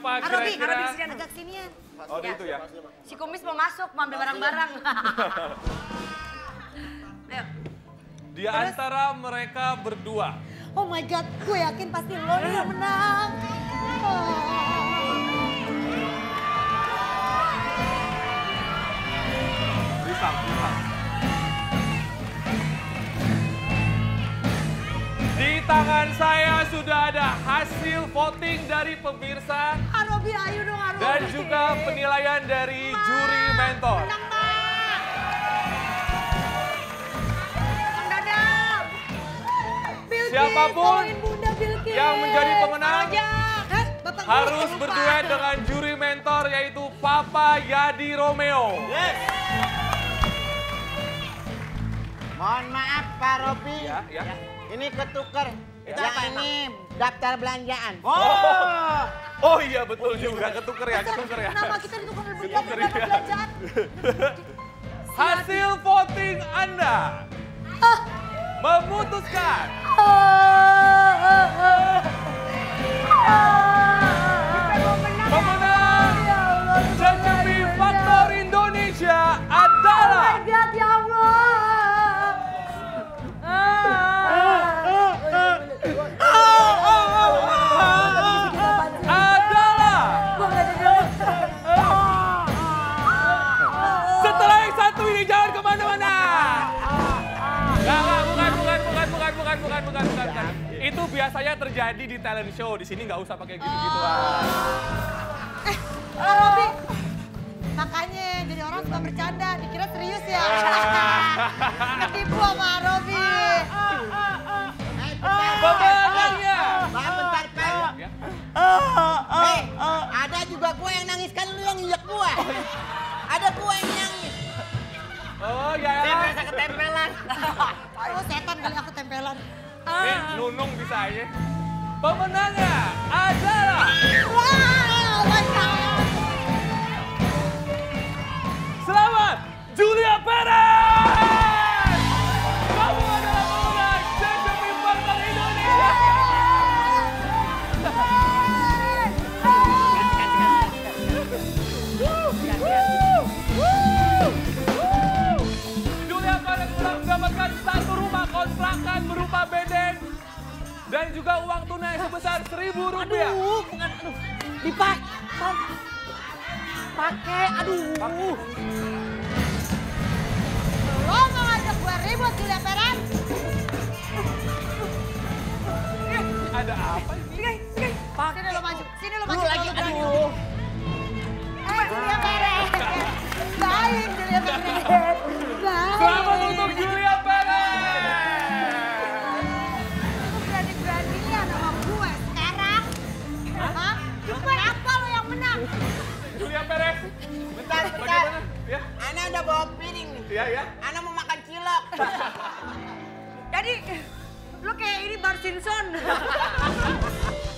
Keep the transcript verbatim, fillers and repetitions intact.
siapa kira-kira? Arobi, sini agak sinian. Oh itu ya? Si kumis mau masuk, mau ambil barang-barang. Ayo. Di antara mereka berdua. Oh my God, gue yakin pasti lo nih yang menang. Bisa, bisa. Di tangan saya sudah ada hasil voting dari pemirsa. Arobi, ayo dong Arobi. Dan juga penilaian dari Ma, juri mentor. Menang, Ma. Bang Dadang. Bilkis, siapapun Bunda, Bilkis. yang menjadi pemenang Hah? Bapak harus berduet dengan juri mentor yaitu Papa Yadi Romeo. Yes. Mohon maaf Pak Robi. Ya, ya. Ini ketuker. Ya. Yang ini daftar belanjaan. Oh, oh iya betul juga, ketuker ya, ketuker ya. Nama kita ditukar Ketuker daftar ya. belanjaan. Hasil voting Anda Ah. memutuskan Ah. pemenang Cecepi Faktor Indonesia adalah Oh my God, ya Allah. adalah setelah yang satu ini jangan kemana-mana. Nggak, nggak, bukan, bukan, bukan, bukan, bukan, bukan, bukan, bukan, bukan. Itu biasanya terjadi di talent show. Di sini nggak usah pakai gitu-gituan. Eh, Pak Robi. Makanya jadi orang suka bercanda, dikira serius ya. Ketipu sama Robi. Pemenangnya. Maaf bentar Pak. Ya. Hei, ada juga gua yang nangis kan lu yang injek gua. Ada gua yang nangis. Oh ya. Saya merasa ketempelan. Oh setan kali aku tempelan. Ini Nunung bisa aja. Pemenangnya adalah Wow, my God. selamat Julia Perez. Kamu adalah pemenang Cecepi Faktor Indonesia. Julia Perez telah mendapatkan satu rumah kontrakan berupa bedeng dan juga uang tunai sebesar seribu rupiah. Aduh, bukan, aduh. Dipakai. Pakai, aduh. Lo mau ngajak gue ribut, Julia Perez? Ada apa ini? Sini lo maju, sini lo maju. Lu lagi kalau berani. aduh. Eh, Julia Perez. Baik, Julia Perez. Baik. Selamat untuk Julia Perez. Lu berani-beraninya sama gue sekarang. Hah? Kenapa lo yang menang? Julia Perez. Bentar, bentar. Bagaimana? Ya, Ana udah bawa piring nih. ya, ya. Ana mau makan cilok. Jadi, lo kayak ini Bar Simpson.